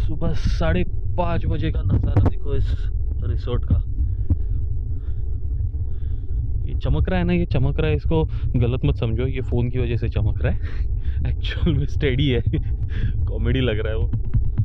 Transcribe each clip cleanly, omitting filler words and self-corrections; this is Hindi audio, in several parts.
सुबह 5:30 बजे का नज़ारा देखो इस रिसोर्ट का। ये चमक रहा है ना, ये चमक रहा है, इसको गलत मत समझो, ये फ़ोन की वजह से चमक रहा है। एक्चुअल में स्टेडी है। कॉमेडी लग रहा है वो।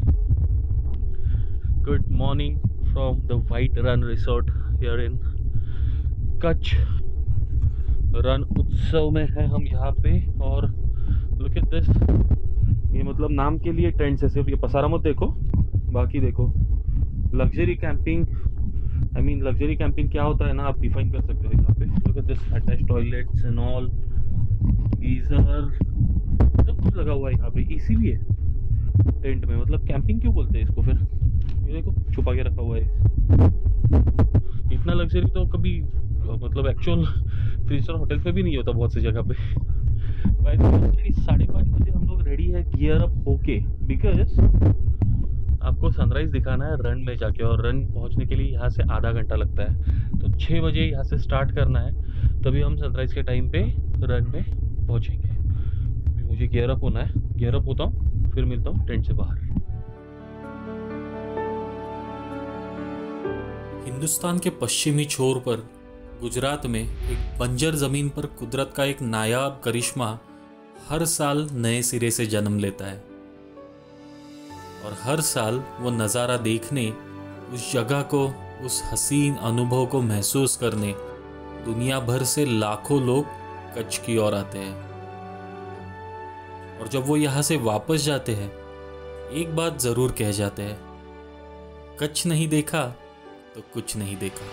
Good morning from the white Rann resort here in Kutch. Rann Utsav में है हम यहाँ पे, और लुक एट दिस। ये मतलब नाम के लिए टेंट्स है सिर्फ, ये पसारा मत देखो, बाकी देखो। Luxury camping, I mean luxury camping क्या होता है ना, आप डिफाइन कर सकते हो यहाँ पे। Look at this, attach toilets and all, geyser, सब कुछ लगा हुआ है यहाँ पे। एसी भी है टेंट में, मतलब कैंपिंग क्यों बोलते हैं इसको फिर। ये देखो छुपा के रखा हुआ है। इतना लग्जरी तो कभी मतलब एक्चुअल 3 स्टार होटल पे भी नहीं होता बहुत सी जगह पे। बाय द वे 5:30 बजे हम लोग रेडी है गियर अप होके, बिकॉज आपको सनराइज दिखाना है रन में जाके, और रन पहुंचने के लिए यहाँ से आधा घंटा लगता है। तो 6 बजे यहाँ से स्टार्ट करना है, तभी हम सनराइज के टाइम पे रन में पहुंचेंगे। अभी मुझे गियर अप होना है, गियर अप होता हूँ, फिर मिलता हूँ टेंट से बाहर। हिंदुस्तान के पश्चिमी छोर पर गुजरात में एक बंजर ज़मीन पर कुदरत का एक नायाब करिश्मा हर साल नए सिरे से जन्म लेता है, और हर साल वो नज़ारा देखने, उस जगह को, उस हसीन अनुभव को महसूस करने दुनिया भर से लाखों लोग कच्छ की ओर आते हैं। और जब वो यहाँ से वापस जाते हैं, एक बात ज़रूर कह जाते हैं, कच्छ नहीं देखा तो कुछ नहीं देखा।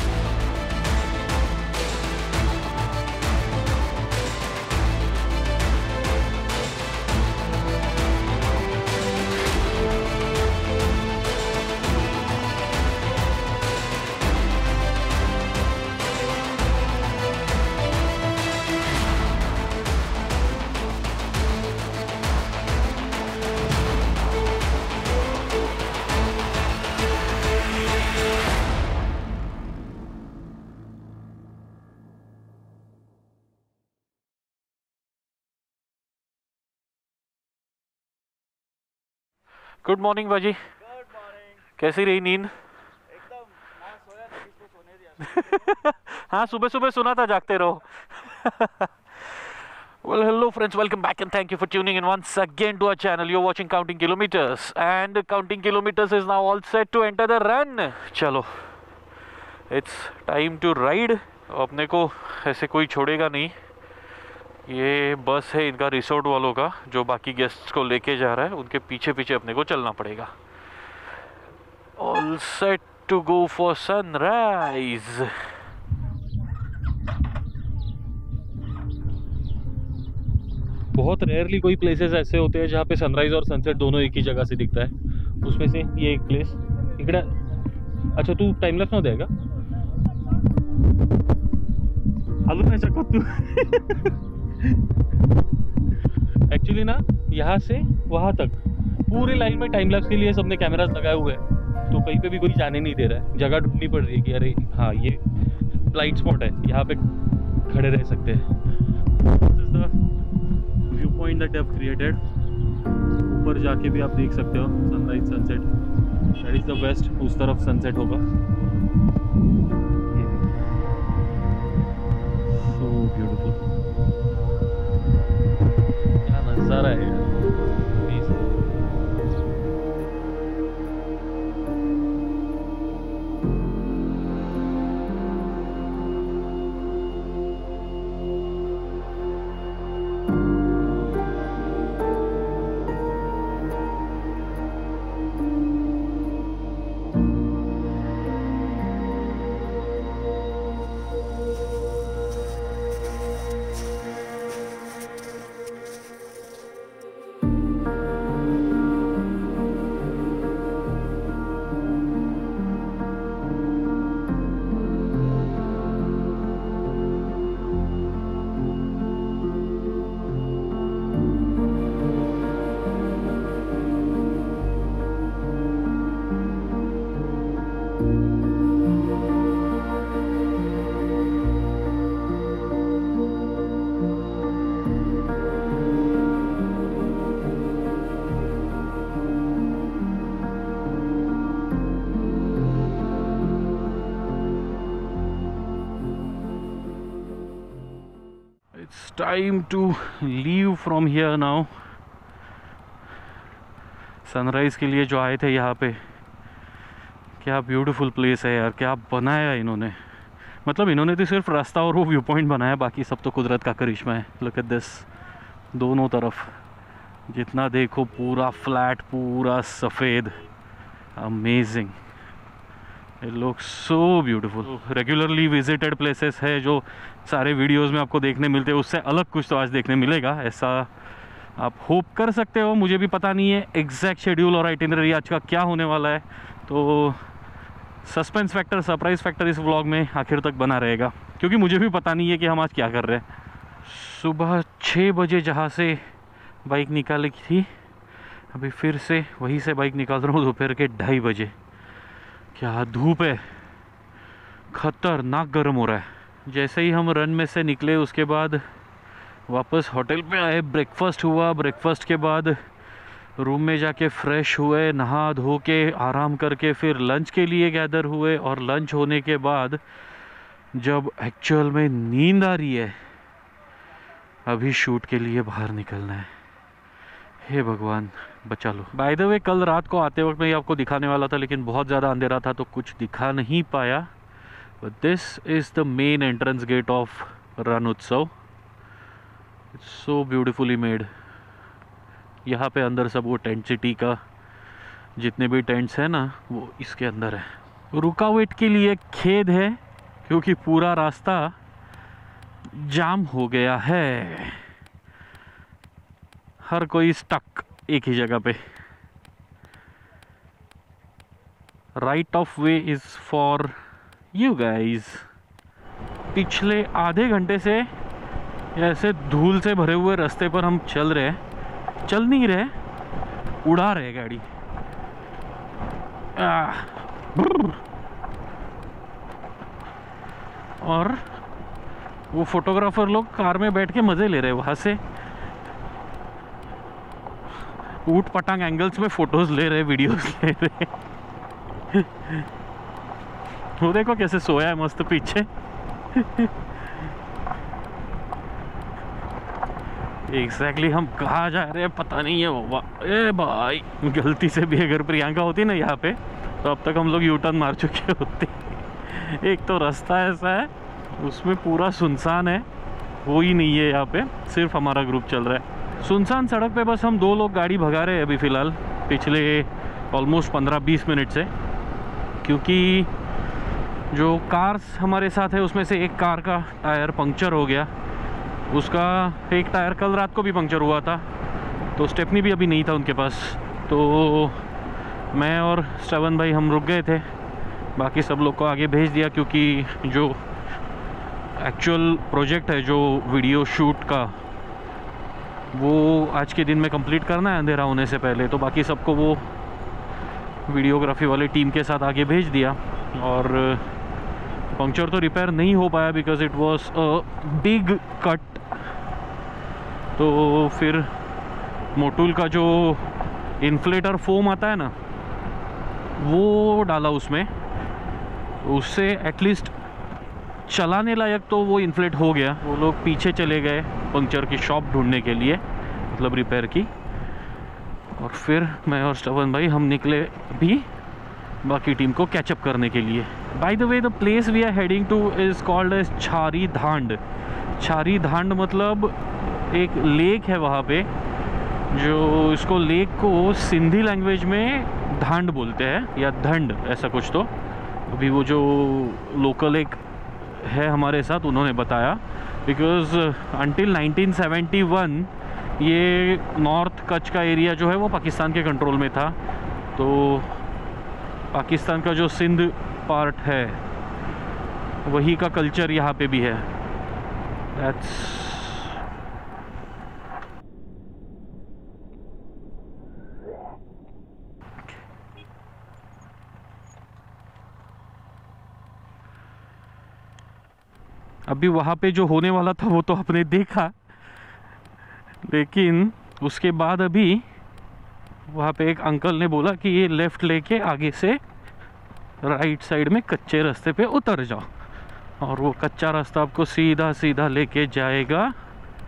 गुड मॉर्निंग बाजी। Good morning. कैसी रही नींद? एकदम मैं सोया था, किसको सोने दिया। हाँ, सुबह सुबह सुना था जागते रहो। Well, hello friends, welcome back and thank you for tuning in once again to our channel. You're watching Counting Kilometers, and Counting Kilometers is now all set to enter the run. चलो, it's time to ride. अपने को ऐसे कोई छोड़ेगा नहीं। ये बस है इनका, रिसोर्ट वालों का, जो बाकी गेस्ट्स को लेके जा रहा है। उनके पीछे पीछे अपने को चलना पड़ेगा। All set to go for sunrise. बहुत रेयरली कोई प्लेसेस ऐसे होते हैं जहाँ पे सनराइज और सनसेट दोनों एक ही जगह से दिखता है। उसमें से ये एक प्लेस इकड़ा। अच्छा, तू टाइम लैप्स ना देगा? आलू में चको तू। एक्चुअली ना, यहाँ से वहाँ तक पूरे लाइन में टाइम लैप्स के लिए सबने कैमरास लगाए हुए हैं, तो कहीं पे भी कोई जाने नहीं दे रहा है। जगह ढूंढनी पड़ रही है कि अरे हाँ, ये ब्लाइंड स्पॉट है, यहाँ पे खड़े रह सकते हैं। This is the view point that I have created. ऊपर जाके भी आप देख सकते हो sunrise sunset. That is the west, उस तरफ सनसेट होगा। सो ब्यूटीफुल, क्या नज़ारा है यार। It's time to leave from here now. Sunrise के लिए जो आए थे यहाँ पे, क्या ब्यूटीफुल प्लेस है यार, क्या बनाया इन्होंने। मतलब इन्होंने तो सिर्फ रास्ता और वो व्यू पॉइंट बनाया, बाकी सब तो कुदरत का करिश्मा है। लुक एट दिस, दोनों तरफ जितना देखो पूरा फ्लैट, पूरा सफ़ेद, amazing. It looks so beautiful. Regularly visited places है जो सारे वीडियोस में आपको देखने मिलते हैं, उससे अलग कुछ तो आज देखने मिलेगा, ऐसा आप होप कर सकते हो। मुझे भी पता नहीं है एग्जैक्ट शेड्यूल और आइटिनरी आज का क्या होने वाला है, तो सस्पेंस फैक्टर, सरप्राइज फैक्टर इस व्लॉग में आखिर तक बना रहेगा, क्योंकि मुझे भी पता नहीं है कि हम आज क्या कर रहे हैं। सुबह 6 बजे जहाँ से बाइक निकाली थी, अभी फिर से वहीं से बाइक निकाल रहा हूँ दोपहर के 2:30 बजे। क्या धूप है, खतरनाक गर्म हो रहा है। जैसे ही हम रन में से निकले उसके बाद वापस होटल पे आए, ब्रेकफास्ट हुआ, ब्रेकफास्ट के बाद रूम में जाके फ्रेश हुए, नहा धो के आराम करके फिर लंच के लिए गैदर हुए, और लंच होने के बाद जब एक्चुअल में नींद आ रही है, अभी शूट के लिए बाहर निकलना है। हे भगवान बचा लो। बाय द वे, कल रात को आते वक्त मैं ये आपको दिखाने वाला था, लेकिन बहुत ज़्यादा अंधेरा था तो कुछ दिखा नहीं पाया। But this is the main entrance gate of Rann Utsav. It's so beautifully made. यहाँ पे अंदर सब वो टेंट सिटी का जितने भी टेंट्स हैं ना, वो इसके अंदर है। रुकावट के लिए खेद है क्योंकि पूरा रास्ता जाम हो गया है, हर कोई स्टक एक ही जगह पे। Right of way is for you guys. पिछले आधे घंटे से ऐसे धूल से भरे हुए रास्ते पर हम चल नहीं रहे, उड़ा रहे गाड़ी। और वो फोटोग्राफर लोग कार में बैठ के मज़े ले रहे, वहाँ से ऊट पटांग एंगल्स में फोटोज ले रहे, वीडियोस ले रहे। वो देखो कैसे सोया है मस्त पीछे। एग्जैक्टली हम कहाँ जा रहे हैं पता नहीं है बाबा। ए भाई, गलती से भी अगर प्रियंका होती ना यहाँ पे, तो अब तक हम लोग यू टर्न मार चुके होते। एक तो रास्ता ऐसा है, उसमें पूरा सुनसान है, वो ही नहीं है यहाँ पे, सिर्फ हमारा ग्रुप चल रहा है। सुनसान सड़क पे बस हम 2 लोग गाड़ी भगा रहे हैं अभी फ़िलहाल, पिछले ऑलमोस्ट 15-20 मिनट से, क्योंकि जो कार्स हमारे साथ है उसमें से एक कार का टायर पंक्चर हो गया। उसका एक टायर कल रात को भी पंक्चर हुआ था, तो स्टेपनी भी अभी नहीं था उनके पास, तो मैं और श्रवण भाई हम रुक गए थे। बाकी सब लोग को आगे भेज दिया, क्योंकि जो एक्चुअल प्रोजेक्ट है जो वीडियो शूट का, वो आज के दिन में कंप्लीट करना है अंधेरा होने से पहले, तो बाकी सबको वो वीडियोग्राफी वाले टीम के साथ आगे भेज दिया। और पंक्चर तो रिपेयर नहीं हो पाया because it was a big cut. तो फिर मोटूल का जो इन्फ्लेटर फोम आता है ना, वो डाला उसमें, उससे एटलीस्ट चलाने लायक तो वो इन्फ्लेट हो गया। वो लोग पीछे चले गए पंक्चर की शॉप ढूंढने के लिए, मतलब रिपेयर की, और फिर मैं और श्रवण भाई हम निकले भी बाकी टीम को कैचअप करने के लिए। By the way, the place we are heading to is called as Chhari Dhand. छारी धांड मतलब एक लेक है वहाँ पे, जो इसको लेक को सिंधी लैंग्वेज में धांड बोलते हैं या धंड, ऐसा कुछ। तो अभी वो जो लोकल एक है हमारे साथ, उन्होंने बताया, बिकॉज अंटिल 1971 ये नॉर्थ कच्छ का एरिया जो है वो पाकिस्तान के कंट्रोल में था। तो पाकिस्तान का जो सिंध पार्ट है वही का कल्चर यहाँ पे भी है। दैट्स अभी वहाँ पे जो होने वाला था वो तो आपने देखा, लेकिन उसके बाद अभी वहाँ पे एक अंकल ने बोला कि ये लेफ़्ट लेके आगे से राइट साइड में कच्चे रास्ते पे उतर जाओ, और वो कच्चा रास्ता आपको सीधा सीधा लेके जाएगा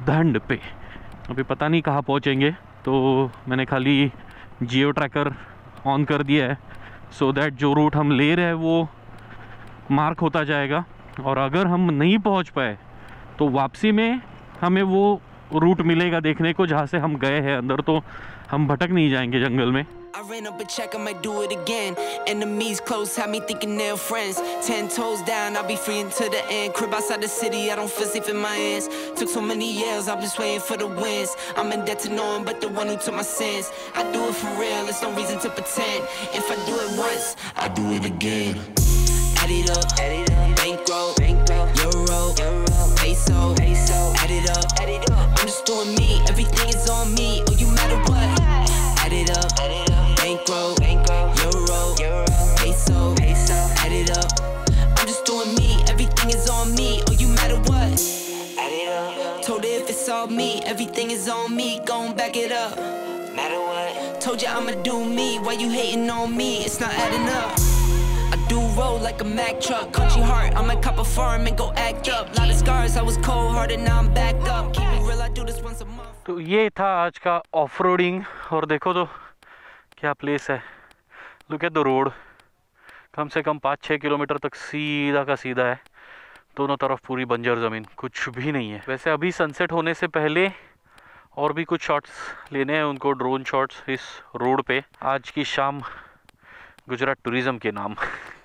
धंड पे। अभी पता नहीं कहाँ पहुँचेंगे, तो मैंने खाली जियो ट्रैकर ऑन कर दिया है सो दैट जो रूट हम ले रहे हैं वो मार्क होता जाएगा, और अगर हम नहीं पहुँच पाए तो वापसी में हमें वो रूट मिलेगा देखने को जहाँ से हम गए हैं अंदर, तो हम भटक नहीं जाएंगे जंगल में। I ran up a check, I might do it again. Enemies close, had me thinking they're friends. 10 toes down, I'll be free until the end. Crib outside the city, I don't feel safe in my hands. Took so many years, I'm just waiting for the wins. I'm in debt to no one but the one who took my sins. I do it for real, there's no reason to pretend. If I do it once, I do it again. Add it up, bankroll, euro, peso, add it up. I'm just doing me, everything is on me. Oh, you matter what? Add it up, bankroll, euro, peso, add it up. I'm just doing me, everything is on me. Oh, you matter what? Add it up. Told her if it's all me, everything is on me. Gon' back it up. Matter what? Told you I'ma do me. Why you hating on me? It's not adding up. I do roll like a Mack truck. Country heart, I might cop a farm and go act up. Lot of scars, I was cold hearted, now I'm back up. Keep it real, I do this once a month. तो ये था आज का ऑफ रोडिंग, और देखो तो क्या प्लेस है। लुक एट द रोड, कम से कम 5-6 किलोमीटर तक सीधा का सीधा है, दोनों तरफ पूरी बंजर ज़मीन, कुछ भी नहीं है। वैसे अभी सनसेट होने से पहले और भी कुछ शॉट्स लेने हैं उनको, ड्रोन शॉट्स इस रोड पे आज की शाम गुजरात टूरिज़्म के नाम।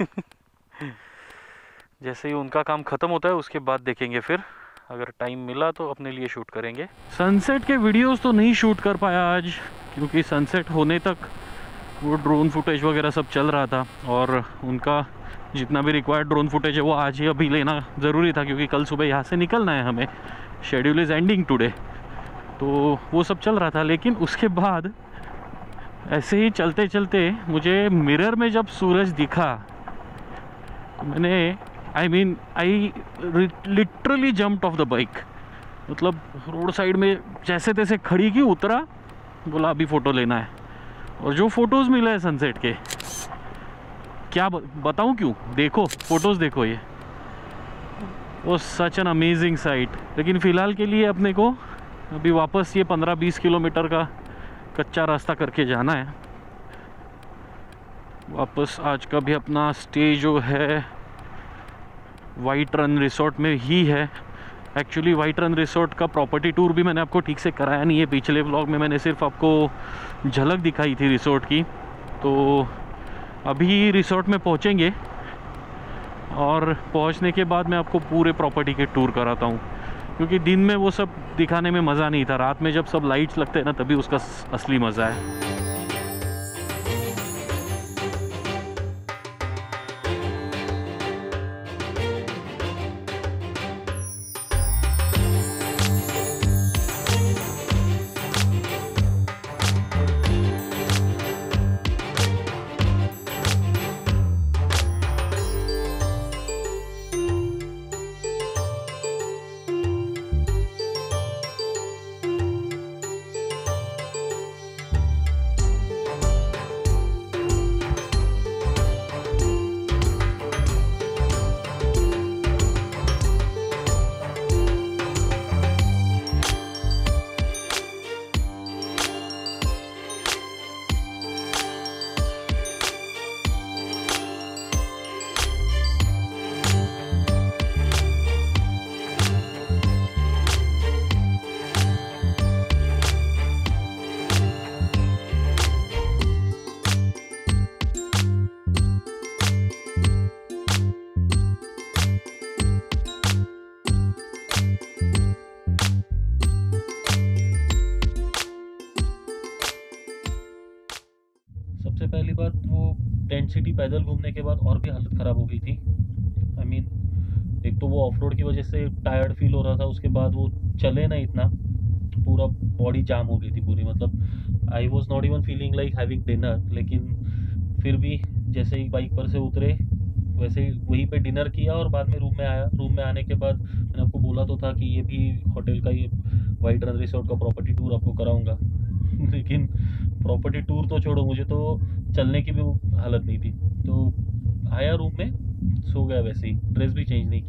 जैसे ही उनका काम ख़त्म होता है उसके बाद देखेंगे, फिर अगर टाइम मिला तो अपने लिए शूट करेंगे। सनसेट के वीडियोस तो नहीं शूट कर पाया आज, क्योंकि सनसेट होने तक वो ड्रोन फुटेज वगैरह सब चल रहा था, और उनका जितना भी रिक्वायर्ड ड्रोन फुटेज है वो आज ही अभी लेना ज़रूरी था, क्योंकि कल सुबह यहाँ से निकलना है हमें, शेड्यूल इज़ एंडिंग टुडे, तो वो सब चल रहा था। लेकिन उसके बाद ऐसे ही चलते चलते मुझे मिरर में जब सूरज दिखा तो मैंने I literally jumped off the bike. मतलब रोड साइड में जैसे तैसे खड़ी की, उतरा, बोला अभी फ़ोटो लेना है, और जो फ़ोटोज़ मिले हैं सनसेट के, क्या बताऊं क्यों, देखो फ़ोटोज़ देखो, ये वो सच एन अमेजिंग साइट। लेकिन फ़िलहाल के लिए अपने को अभी वापस ये 15-20 किलोमीटर का कच्चा रास्ता करके जाना है वापस। आज का भी अपना स्टे जो है वाइट रन रिसोर्ट में ही है। एक्चुअली वाइट रन रिसोर्ट का प्रॉपर्टी टूर भी मैंने आपको ठीक से कराया नहीं है, पिछले व्लॉग में मैंने सिर्फ आपको झलक दिखाई थी रिसोर्ट की। तो अभी रिसोर्ट में पहुंचेंगे, और पहुंचने के बाद मैं आपको पूरे प्रॉपर्टी के टूर कराता हूं, क्योंकि दिन में वो सब दिखाने में मज़ा नहीं था, रात में जब सब लाइट्स लगते हैं ना तभी उसका असली मज़ा है। सबसे पहली बात, वो टेंट सिटी पैदल घूमने के बाद और भी हालत ख़राब हो गई थी। आई मीन एक तो वो ऑफ रोड की वजह से टायर्ड फील हो रहा था, उसके बाद वो चले ना इतना, पूरा बॉडी जाम हो गई थी पूरी। मतलब I was not even feeling like having dinner, लेकिन फिर भी जैसे ही बाइक पर से उतरे वैसे ही वहीं पे डिनर किया और बाद में रूम में आया। रूम में आने के बाद मैंने आपको बोला तो था कि ये भी होटल का, ये वाइट रन रिसोर्ट का प्रॉपर्टी टूर आपको कराऊंगा। लेकिन प्रॉपर्टी टूर तो छोड़ो, मुझे तो चलने की भी हालत नहीं थी। तो आया रूम में, सो गया वैसे ही, ड्रेस भी चेंज नहीं किया,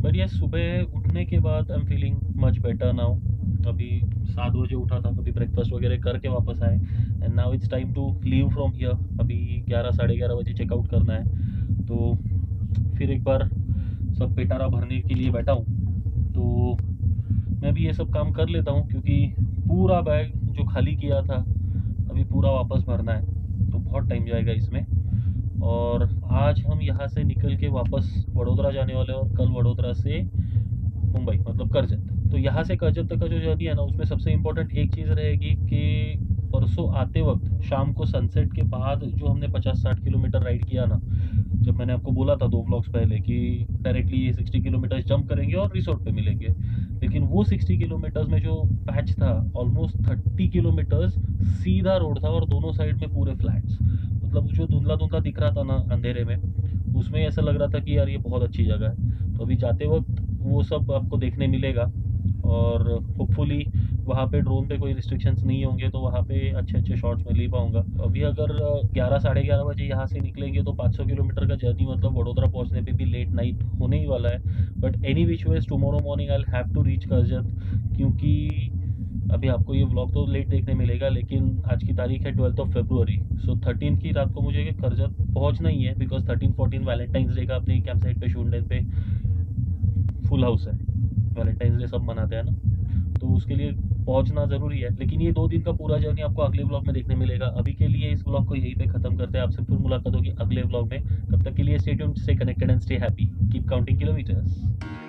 बट ये सुबह उठने के बाद I am feeling much better now. अभी 7 बजे उठा था, अभी ब्रेकफास्ट वगैरह करके वापस आए and now it's time to leave from here. अभी 11 साढ़े 11 बजे चेकआउट करना है, तो फिर एक बार सब पेटारा भरने के लिए बैठा हूँ। तो मैं भी ये सब काम कर लेता हूँ क्योंकि पूरा बैग जो खाली किया था अभी पूरा वापस भरना है, तो बहुत टाइम जाएगा इसमें। और आज हम यहाँ से निकल के वापस वडोदरा जाने वाले हैं और कल वडोदरा से मुंबई मतलब करजत। तो यहाँ से करजत तक का जो जर्नी है ना, उसमें सबसे इम्पोर्टेंट एक चीज़ रहेगी कि परसों आते वक्त शाम को सनसेट के बाद जो हमने 50-60 किलोमीटर राइड किया ना, जब मैंने आपको बोला था 2 ब्लॉक्स पहले कि डायरेक्टली 60 किलोमीटर जंप करेंगे और रिसोर्ट पे मिलेंगे, लेकिन वो 60 किलोमीटर्स में जो पैच था ऑलमोस्ट 30 किलोमीटर्स सीधा रोड था और दोनों साइड में पूरे फ्लैट्स। मतलब जो धुंधला धुंधला दिख रहा था ना अंधेरे में, उसमें ऐसा लग रहा था कि यार ये बहुत अच्छी जगह है। तो अभी जाते वक्त वो सब आपको देखने मिलेगा और होपफुली वहाँ पे ड्रोन पे कोई रिस्ट्रिक्शंस नहीं होंगे, तो वहाँ पे अच्छे अच्छे शॉट्स में ले पाऊँगा। अभी अगर 11 साढ़े 11 बजे यहाँ से निकलेंगे तो 500 किलोमीटर का जर्नी मतलब वडोदरा पहुँचने पे भी लेट नाइट होने ही वाला है। But any which ways tomorrow morning I will have to reach Karjat, क्योंकि अभी आपको ये व्लॉग तो लेट देखने मिलेगा, लेकिन आज की तारीख है 12 फरवरी। सो 13 की रात को मुझे करजत पहुँचना ही है, बिकॉज 13-14 वैलेंटाइंस डे का अपने कैंप साइट पे शूटडेन पे फुल हाउस है। वैलेंटाइंस डे सब मनाते हैं ना, तो उसके लिए पहुंचना ज़रूरी है। लेकिन ये 2 दिन का पूरा जर्नी आपको अगले व्लॉग में देखने मिलेगा। अभी के लिए इस व्लॉग को यहीं पे ख़त्म करते हैं, आपसे फिर मुलाकात होगी अगले व्लॉग में। तब तक के लिए stay tuned, stay connected and stay happy, keep counting kilometres.